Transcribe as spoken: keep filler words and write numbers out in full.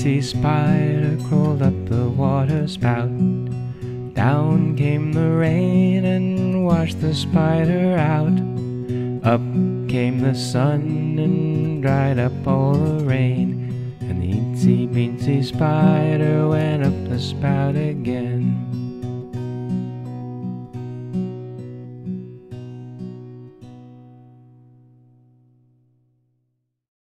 itsy-bitsy spider crawled up the water spout. Down came the rain and washed the spider out. Up came the sun and dried up all the rain, and the itsy-bitsy spider went up the spout again.